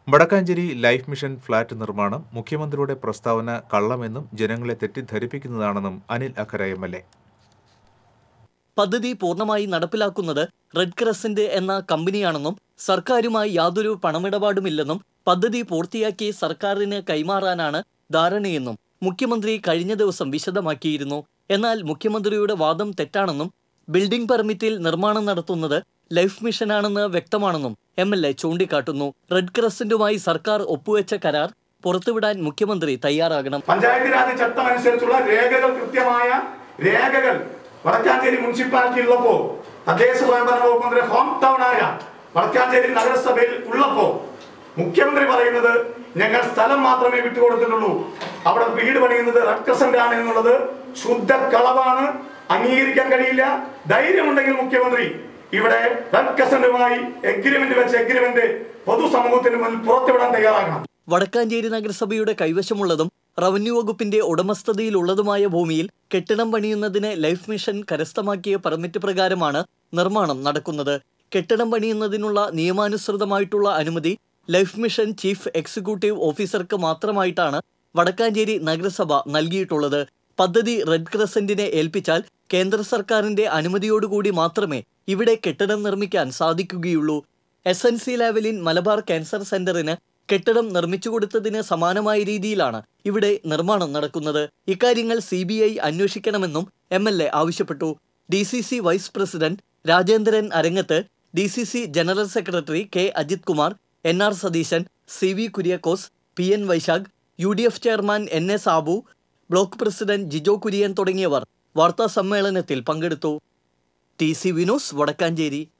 Vadakkanchery life mission flat നിർമ്മാണം മുഖ്യമന്ത്രിയുടെ പ്രസ്താവന കള്ളമെന്നും ജനങ്ങളെ തെറ്റിദ്ധരിപ്പിക്കുന്നതാണെന്നും അനിൽ അക്കര എം.എൽ.എ. പദ്ധതി പൂർണ്ണമായി നടപ്പിലാക്കുന്നത് റെഡ് ക്രസന്റ് എന്ന കമ്പനിയാണെന്നും സർക്കാരുമായി യാതൊരു പണമിടപാടുമില്ലെന്നും പദ്ധതി പൂർത്തിയാക്കി സർക്കാരിന് കൈമാറാനാണ് ധാരണയെന്നും മുഖ്യമന്ത്രി കഴിഞ്ഞ ദിവസം വിശദമാക്കിയിരുന്നു. എന്നാൽ മുഖ്യമന്ത്രിയുടെ വാദം തെറ്റാണെന്നും ബിൽഡിംഗ് പെർമിറ്റിൽ നിർമ്മാണം നടത്തുന്നത് ലൈഫ് മിഷനാണെന്ന് വ്യക്തമാണെന്നും എം.എൽ.എ. ചൂണ്ടിക്കാട്ടുന്നു. റെഡ് ക്രസന്റുമായി സർക്കാർ ഒപ്പുവെച്ച കരാർ പുറത്തുവിടാൻ മുഖ്യമന്ത്രി തയ്യാറാകണം. പഞ്ചായത്ത് രാജ് ചട്ടം അനുസരിച്ചുള്ള രേഖകൾ, കൃത്യമായ രേഖകൾ വടക്കാഞ്ചേരി മുനിസിപ്പാലിറ്റി ഉള്ളപ്പോ, തദ്ദേശ സ്വയംഭരണ വകുപ്പ് മന്ത്രി ഹോം ടൗൺ ആയ വടക്കാഞ്ചേരി നഗരസഭയിൽ ഉള്ളപ്പോ മുഖ്യമന്ത്രി പറയുന്നത് ഞങ്ങൾ സ്ഥലം മാത്രമേ വിട്ടുകൊടുത്തിട്ടുള്ളൂ, അവിടെ വീട് പണിയുന്നത് റെഡ് ക്രസന്റ് ആണ് എന്നുള്ളത് ശുദ്ധ കളവാണ്, അംഗീകരിക്കാൻ കഴിയില്ല. ധൈര്യമുണ്ടെങ്കിൽ മുഖ്യമന്ത്രി ഇവിടെ റെഡ് ക്രസന്റുമായി എഗ്രിമെന്റ് പൊതുസമൂഹത്തിന് മുന്നിൽ പുറത്തുവിടാൻ തയ്യാറാകണം. വടക്കാഞ്ചേരി നഗരസഭയുടെ കൈവശമുള്ളതും റവന്യൂ വകുപ്പിന്റെ ഉടമസ്ഥതയിലുള്ളതുമായ ഭൂമിയിൽ കെട്ടിടം പണിയുന്നതിന് ലൈഫ് മിഷൻ കരസ്ഥമാക്കിയ പെർമിറ്റ് പ്രകാരമാണ് നിർമ്മാണം നടക്കുന്നത്. കെട്ടിടം പണിയുന്നതിനുള്ള നിയമാനുസൃതമായിട്ടുള്ള അനുമതി ലൈഫ് മിഷൻ ചീഫ് എക്സിക്യൂട്ടീവ് ഓഫീസർക്ക് മാത്രമായിട്ടാണ് വടക്കാഞ്ചേരി നഗരസഭ നൽകിയിട്ടുള്ളത്. പദ്ധതി റെഡ് ക്രസന്റിനെ ഏൽപ്പിച്ചാൽ കേന്ദ്ര സർക്കാരിന്റെ അനുമതിയോടുകൂടി മാത്രമേ ഇവിടെ കെട്ടിടം നിർമ്മിക്കാൻ സാധിക്കുകയുള്ളൂ. SNC ലാവലിൻ മലബാർ ക്യാൻസർ സെന്ററിന് കെട്ടിടം നിർമ്മിച്ചു കൊടുത്തതിന് സമാനമായ രീതിയിലാണ് ഇവിടെ നിർമ്മാണം നടക്കുന്നത്. ഇക്കാര്യങ്ങൾ CBI അന്വേഷിക്കണമെന്നും എം.എൽ.എ. ആവശ്യപ്പെട്ടു. DCC vice president Rajendran Arangath, DCC general secretary K. Ajith Kumar, NR Satheesan, CV Kuriakose, PN Vaishakh, UDF chairman NA Sabu, block president Jijo Kurian തുടങ്ങിയവർ വാർത്താ സമ്മേളനത്തിൽ പങ്കെടുത്തു. TC വിനോസ്, വടക്കാഞ്ചേരി.